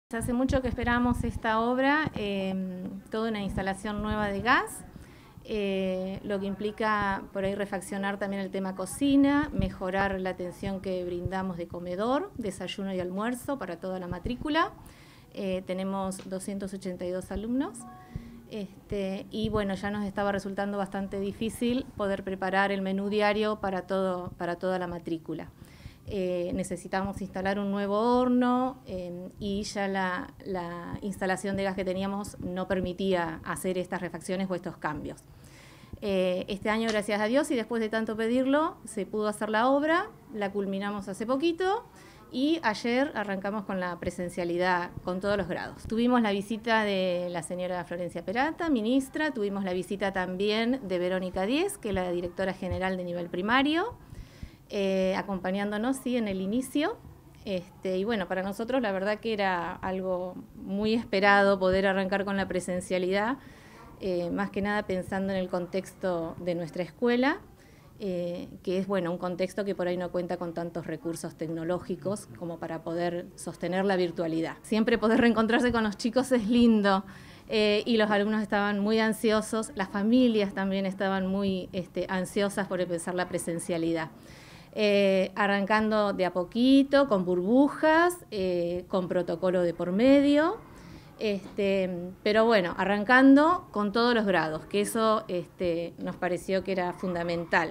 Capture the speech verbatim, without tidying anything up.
Hace mucho que esperamos esta obra, eh, toda una instalación nueva de gas, eh, lo que implica por ahí refaccionar también el tema cocina, mejorar la atención que brindamos de comedor, desayuno y almuerzo para toda la matrícula. Eh, tenemos doscientos ochenta y dos alumnos este, y bueno, ya nos estaba resultando bastante difícil poder preparar el menú diario para, todo, para toda la matrícula. Eh, necesitamos instalar un nuevo horno eh, y ya la, la instalación de gas que teníamos no permitía hacer estas refacciones o estos cambios. Eh, este año, gracias a Dios, y después de tanto pedirlo, se pudo hacer la obra, la culminamos hace poquito y ayer arrancamos con la presencialidad con todos los grados. Tuvimos la visita de la señora Florencia Perata, ministra, tuvimos la visita también de Verónica Díez, que es la directora general de nivel primario, Eh, acompañándonos sí, en el inicio. Este, y bueno, para nosotros la verdad que era algo muy esperado poder arrancar con la presencialidad, eh, más que nada pensando en el contexto de nuestra escuela, eh, que es bueno, un contexto que por ahí no cuenta con tantos recursos tecnológicos como para poder sostener la virtualidad. Siempre poder reencontrarse con los chicos es lindo. Eh, y los alumnos estaban muy ansiosos, las familias también estaban muy este, ansiosas por empezar la presencialidad. Eh, arrancando de a poquito, con burbujas, eh, con protocolo de por medio, este, pero bueno, arrancando con todos los grados, que eso este, nos pareció que era fundamental.